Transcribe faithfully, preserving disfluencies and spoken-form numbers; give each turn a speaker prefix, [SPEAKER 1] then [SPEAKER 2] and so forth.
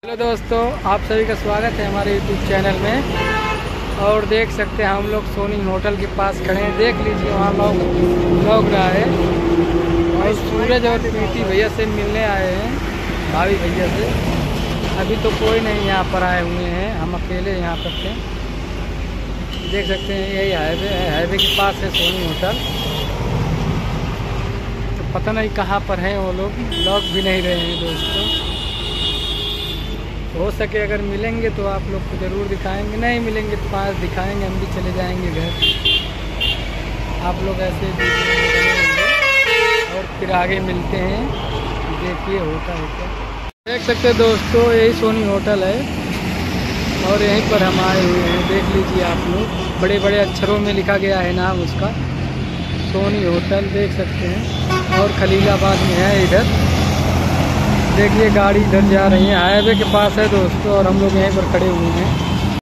[SPEAKER 1] Hello दोस्तों, आप सभी का स्वागत है हमारे यूट्यूब चैनल में। और देख सकते हैं हम लोग सोनी होटल के पास खड़े हैं। देख लीजिए वहाँ लोग लौक रहा है। और सूरज और प्रीति भैया से मिलने आए हैं, भाभी भैया से। अभी तो कोई नहीं यहाँ पर आए हुए हैं, हम अकेले यहाँ पर थे। देख सकते हैं यही हाईवे है, हाईवे के पास है सोनी होटल। तो पता नहीं कहाँ पर हैं वो लोग, लौक भी नहीं रहे हैं दोस्तों। हो सके अगर मिलेंगे तो आप लोग को ज़रूर दिखाएंगे, नहीं मिलेंगे तो पास दिखाएंगे, हम भी चले जाएंगे घर। आप लोग ऐसे और फिर आगे मिलते हैं। देखिए होता है क्या। देख सकते हैं दोस्तों, यही सोनी होटल है और यहीं पर हम आए हुए हैं। देख लीजिए आप लोग, बड़े बड़े अक्षरों में लिखा गया है नाम उसका, सोनी होटल। देख सकते हैं और खलीलाबाद में है इधर। देखिए गाड़ी इधर जा रही है, हाईवे के पास है दोस्तों, और हम लोग यहीं पर खड़े हुए हैं।